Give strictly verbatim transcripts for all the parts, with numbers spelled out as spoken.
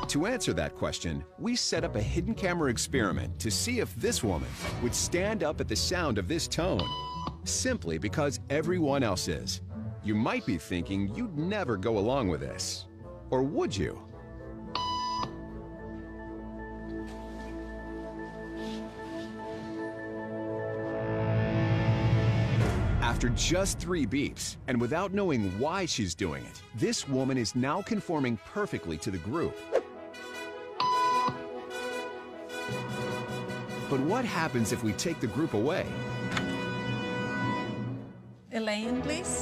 To answer that question, we set up a hidden camera experiment to see if this woman would stand up at the sound of this tone, simply because everyone else is. You might be thinking you'd never go along with this. Or would you? After just three beeps, and without knowing why she's doing it, this woman is now conforming perfectly to the group. But what happens if we take the group away? Elaine, please.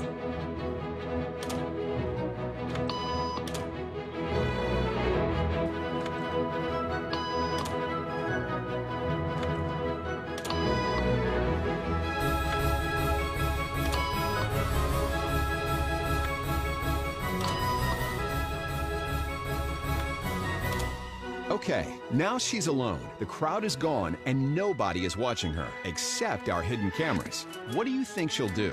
Okay, now she's alone. The crowd is gone and nobody is watching her, except our hidden cameras. What do you think she'll do?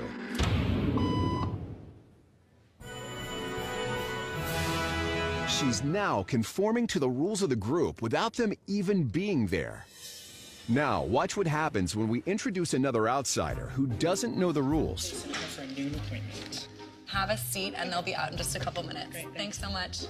She's now conforming to the rules of the group without them even being there. Now, watch what happens when we introduce another outsider who doesn't know the rules. For a noon appointment. Have a seat, and they'll be out in just a couple minutes. Great, thanks. thanks so much.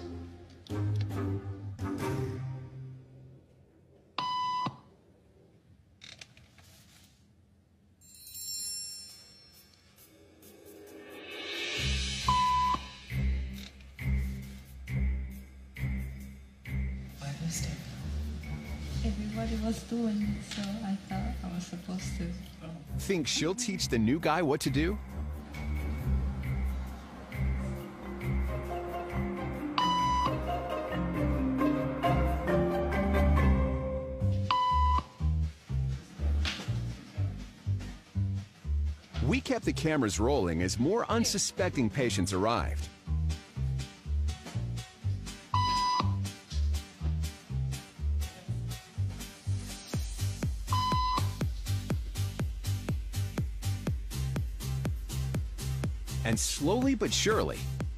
Everybody was doing it, so I thought I was supposed to. Think she'll teach the new guy what to do? We kept the cameras rolling as more unsuspecting patients arrived. And slowly but surely,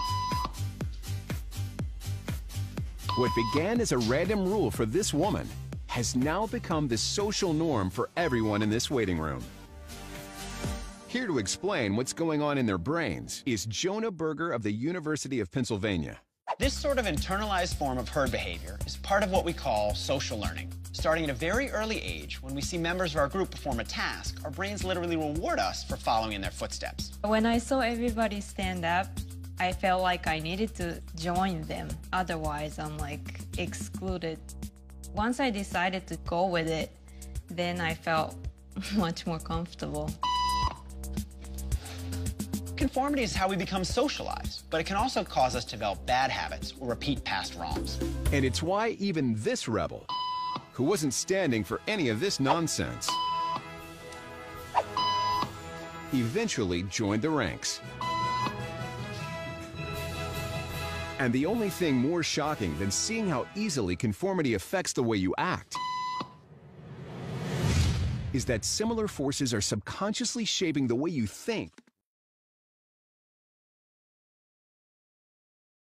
what began as a random rule for this woman has now become the social norm for everyone in this waiting room. Here to explain what's going on in their brains is Jonah Berger of the University of Pennsylvania. This sort of internalized form of herd behavior is part of what we call social learning. Starting at a very early age, when we see members of our group perform a task, our brains literally reward us for following in their footsteps. When I saw everybody stand up, I felt like I needed to join them. Otherwise, I'm like excluded. Once I decided to go with it, then I felt much more comfortable. Conformity is how we become socialized, but it can also cause us to develop bad habits or repeat past wrongs. And it's why even this rebel, who wasn't standing for any of this nonsense, eventually joined the ranks. And the only thing more shocking than seeing how easily conformity affects the way you act is that similar forces are subconsciously shaping the way you think